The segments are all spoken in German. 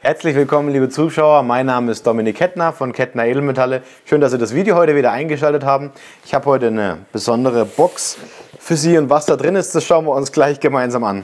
Herzlich willkommen, liebe Zuschauer. Mein Name ist Dominik Kettner von Kettner Edelmetalle. Schön, dass Sie das Video heute wieder eingeschaltet haben. Ich habe heute eine besondere Box für Sie und was da drin ist, das schauen wir uns gleich gemeinsam an.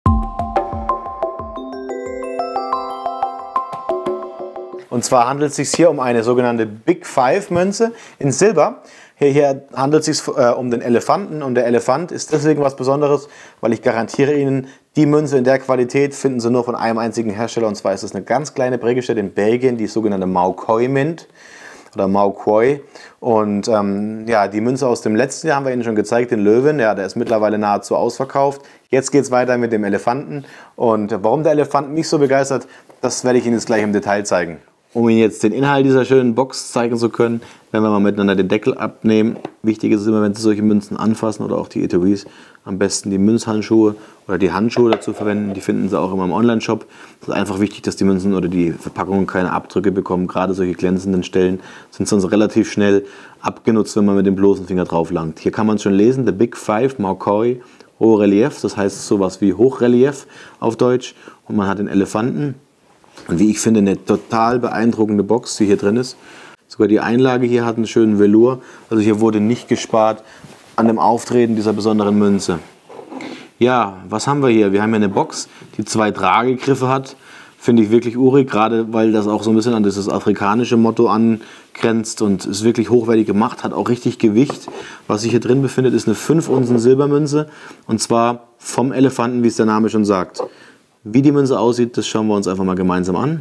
Und zwar handelt es sich hier um eine sogenannte Big Five Münze in Silber. Hier handelt es sich um den Elefanten und der Elefant ist deswegen was Besonderes, weil ich garantiere Ihnen, die Münze in der Qualität finden Sie nur von einem einzigen Hersteller, und zwar ist es eine ganz kleine Prägestätte in Belgien, die sogenannte Maokai Mint oder Maokai. Und ja, die Münze aus dem letzten Jahr haben wir Ihnen schon gezeigt, den Löwen, ja, der ist mittlerweile nahezu ausverkauft. Jetzt geht es weiter mit dem Elefanten, und warum der Elefant mich so begeistert, das werde ich Ihnen jetzt gleich im Detail zeigen. Um Ihnen jetzt den Inhalt dieser schönen Box zeigen zu können, werden wir mal miteinander den Deckel abnehmen. Wichtig ist es immer, wenn Sie solche Münzen anfassen oder auch die Etuis, am besten die Münzhandschuhe oder die Handschuhe dazu verwenden. Die finden Sie auch immer im Online-Shop. Es ist einfach wichtig, dass die Münzen oder die Verpackungen keine Abdrücke bekommen. Gerade solche glänzenden Stellen sind sonst relativ schnell abgenutzt, wenn man mit dem bloßen Finger drauf langt. Hier kann man es schon lesen, The Big Five Maokai Haut Relief, das heißt sowas wie Hochrelief auf Deutsch. Und man hat den Elefanten. Und wie ich finde, eine total beeindruckende Box, die hier drin ist. Sogar die Einlage hier hat einen schönen Velour. Also hier wurde nicht gespart an dem Auftreten dieser besonderen Münze. Ja, was haben wir hier? Wir haben hier eine Box, die 2 Tragegriffe hat. Finde ich wirklich urig, gerade weil das auch so ein bisschen an dieses afrikanische Motto angrenzt und ist wirklich hochwertig gemacht, hat auch richtig Gewicht. Was sich hier drin befindet, ist eine 5 Unzen Silbermünze, und zwar vom Elefanten, wie es der Name schon sagt. Wie die Münze aussieht, das schauen wir uns einfach mal gemeinsam an.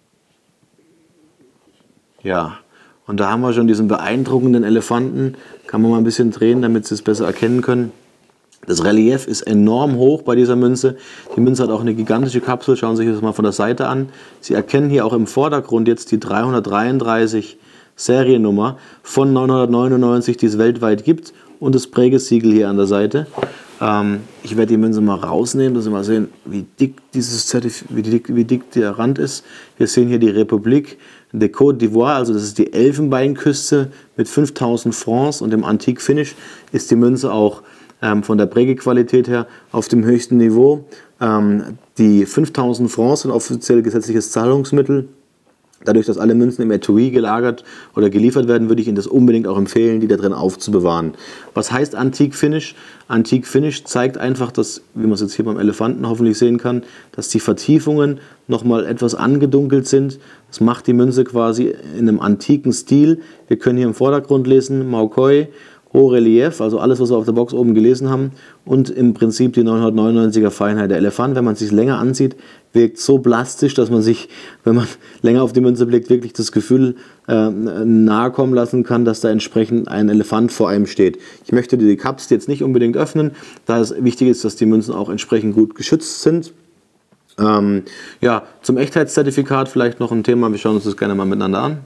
Ja, und da haben wir schon diesen beeindruckenden Elefanten. Kann man mal ein bisschen drehen, damit Sie es besser erkennen können. Das Relief ist enorm hoch bei dieser Münze. Die Münze hat auch eine gigantische Kapsel. Schauen Sie sich das mal von der Seite an. Sie erkennen hier auch im Vordergrund jetzt die 333 Seriennummer von 999, die es weltweit gibt, und das Prägesiegel hier an der Seite. Ich werde die Münze mal rausnehmen, dass Sie mal sehen, wie dick der Rand ist. Wir sehen hier die Republik de Côte d'Ivoire, also das ist die Elfenbeinküste mit 5000 Francs, und im Antique Finish ist die Münze auch von der Prägequalität her auf dem höchsten Niveau. Die 5000 Francs sind offiziell gesetzliches Zahlungsmittel. Dadurch, dass alle Münzen im Etui gelagert oder geliefert werden, würde ich Ihnen das unbedingt auch empfehlen, die da drin aufzubewahren. Was heißt Antique Finish? Antique Finish zeigt einfach, dass, wie man es jetzt hier beim Elefanten hoffentlich sehen kann, dass die Vertiefungen nochmal etwas angedunkelt sind. Das macht die Münze quasi in einem antiken Stil. Wir können hier im Vordergrund lesen Maokai Haut Relief, also alles, was wir auf der Box oben gelesen haben, und im Prinzip die 999er Feinheit. Der Elefant, wenn man es sich länger ansieht, wirkt so plastisch, dass man sich, wenn man länger auf die Münze blickt, wirklich das Gefühl nahe kommen lassen kann, dass da entsprechend ein Elefant vor einem steht. Ich möchte die Cups jetzt nicht unbedingt öffnen, da es wichtig ist, dass die Münzen auch entsprechend gut geschützt sind. Ja, zum Echtheitszertifikat vielleicht noch ein Thema, wir schauen uns das gerne mal miteinander an.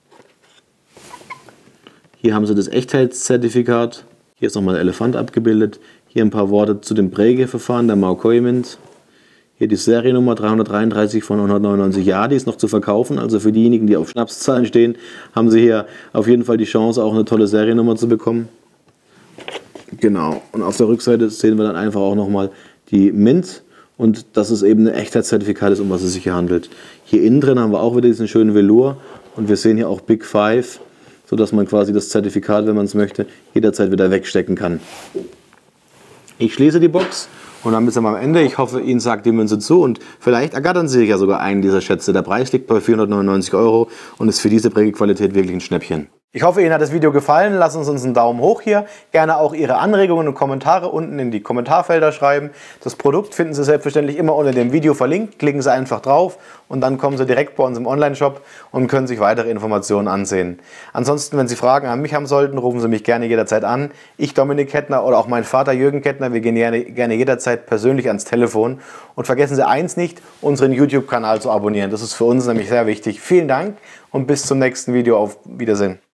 Hier haben Sie das Echtheitszertifikat. Hier ist nochmal der Elefant abgebildet. Hier ein paar Worte zu dem Prägeverfahren der Maokai Mint. Hier die Seriennummer 333 von 999. Ja, die ist noch zu verkaufen. Also für diejenigen, die auf Schnapszahlen stehen, haben Sie hier auf jeden Fall die Chance, auch eine tolle Seriennummer zu bekommen. Genau. Und auf der Rückseite sehen wir dann einfach auch nochmal die Mint. Und dass es eben ein Echtheitszertifikat ist, um was es sich hier handelt. Hier innen drin haben wir auch wieder diesen schönen Velour. Und wir sehen hier auch Big Five, sodass man quasi das Zertifikat, wenn man es möchte, jederzeit wieder wegstecken kann. Ich schließe die Box und dann sind wir am Ende. Ich hoffe, Ihnen sagt die Münze zu, und vielleicht ergattern Sie sich ja sogar einen dieser Schätze. Der Preis liegt bei 499 € und ist für diese Prägequalität wirklich ein Schnäppchen. Ich hoffe, Ihnen hat das Video gefallen. Lassen Sie uns einen Daumen hoch hier. Gerne auch Ihre Anregungen und Kommentare unten in die Kommentarfelder schreiben. Das Produkt finden Sie selbstverständlich immer unter dem Video verlinkt. Klicken Sie einfach drauf und dann kommen Sie direkt bei uns im Online-Shop und können sich weitere Informationen ansehen. Ansonsten, wenn Sie Fragen an mich haben sollten, rufen Sie mich gerne jederzeit an. Ich, Dominik Kettner, oder auch mein Vater Jürgen Kettner, wir gehen gerne jederzeit persönlich ans Telefon. Und vergessen Sie eins nicht, unseren YouTube-Kanal zu abonnieren. Das ist für uns nämlich sehr wichtig. Vielen Dank und bis zum nächsten Video. Auf Wiedersehen.